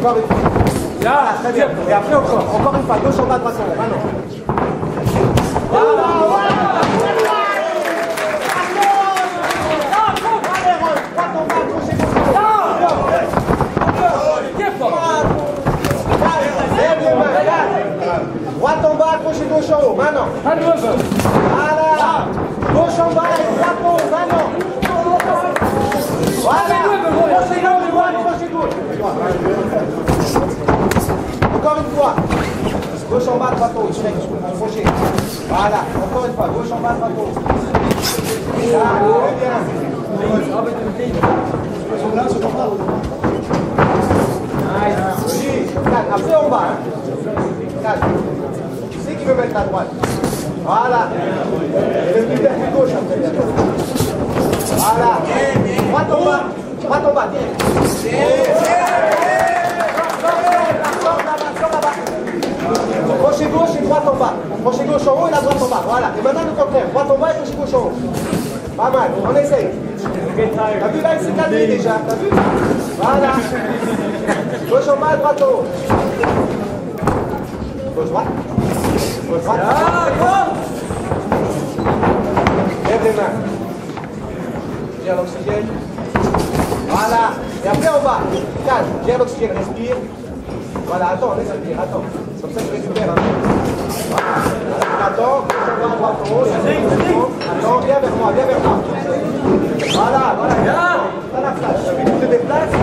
Encore une fois. Voilà, très bien. Et après encore une fois, gauche en bas, droite en haut. Maintenant. Voilà, voilà. Droite en bas, gauche et gauche en haut, maintenant. Voilà. Gauche en bas et droite en haut, maintenant. Voilà. Gauche et gauche, droite, gauche et gauche. Encore une fois. Gauche en bas, droite en haut, direct, crochet. Voilà. Encore une fois, gauche en bas, droite en haut. Voilà, très bien. Après en bas, hein. Tu sais qui veut mettre la droite. Voilà. Et le plus vers gauche après. Voilà. Droite en bas. Droite en bas. Crochet gauche et droite en bas. Crochet gauche en haut et la droite en bas. Voilà. Et maintenant le contraire. Droite en bas et crochet gauche en haut. Pas mal. On essaye. T'as vu là, il s'est calmé déjà. T'as vu? Voilà. Gauche en bas, droite en haut. Gauche droite. Gauche droite. Lève les mains. Gère l'oxygène. Voilà. Et après on va. Calme. Gère l'oxygène. Respire. Voilà. Attends, laisse respirer. Attends. Comme ça tu récupères un peu. Voilà. Attends. Gauche en bas, droite en haut. Attends. Viens vers moi. Viens vers moi. Voilà. Voilà. T'as la flash. Tu te déplaces.